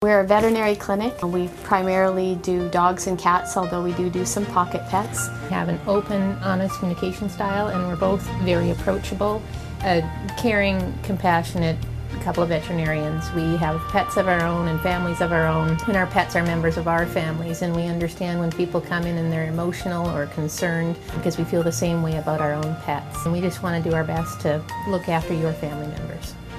We're a veterinary clinic. We primarily do dogs and cats, although we do some pocket pets. We have an open, honest communication style, and we're both very approachable, caring, compassionate couple of veterinarians. We have pets of our own and families of our own, and our pets are members of our families, and we understand when people come in and they're emotional or concerned because we feel the same way about our own pets. And we just want to do our best to look after your family members.